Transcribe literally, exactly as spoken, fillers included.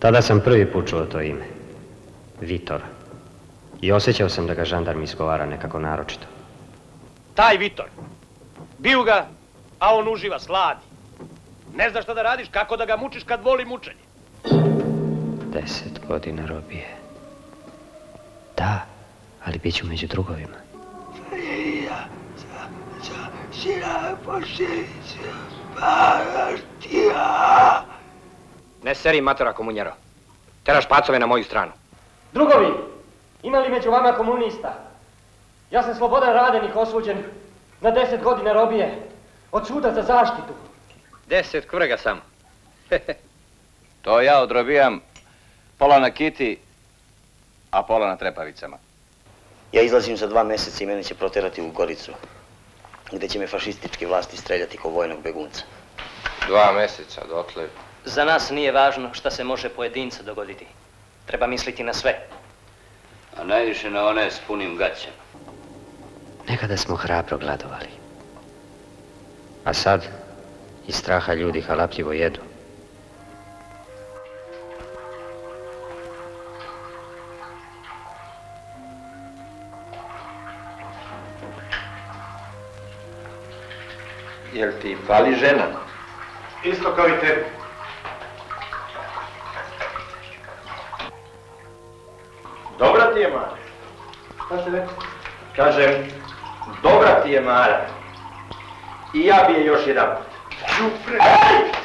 Tada sam prvi put čuo to ime. Vitor. I osjećao sam da ga žandarm izgovara nekako naročito. Taj Vitor. Biju ga, a on uživa, sladi. Ne znaš šta da radiš, kako da ga mučiš kad voli mučenje. Deset godina robije. Da, ali bit ću među drugovima. Ne seri matora, komunjaro. Teraš pacove na moju stranu. Drugovi, ima li među vama komunista? Ja sam Slobodan Radenik, osuđen na deset godina robije. Od suda za zaštitu. Deset kvrga samo. To ja odrobijam pola na kiti, a pola na trepavicama. Ja izlazim za dva mjeseca i mene će proterati u Goricu, gdje će me fašističke vlasti streljati kao vojnog begunca. Dva mjeseca, dotle. Za nas nije važno šta se može pojedinca dogoditi. Treba misliti na sve. A najviše na one s punim gaćama. Nekada smo hrabro gladovali. A sad, iz straha ljudi halapljivo jedu. Jel ti fali žena? Isto kao i tebi. Dobra ti je, Mara. Šta si rekao? Kažem, dobra ti je Mara. I ja bi je još jedan. Čupre!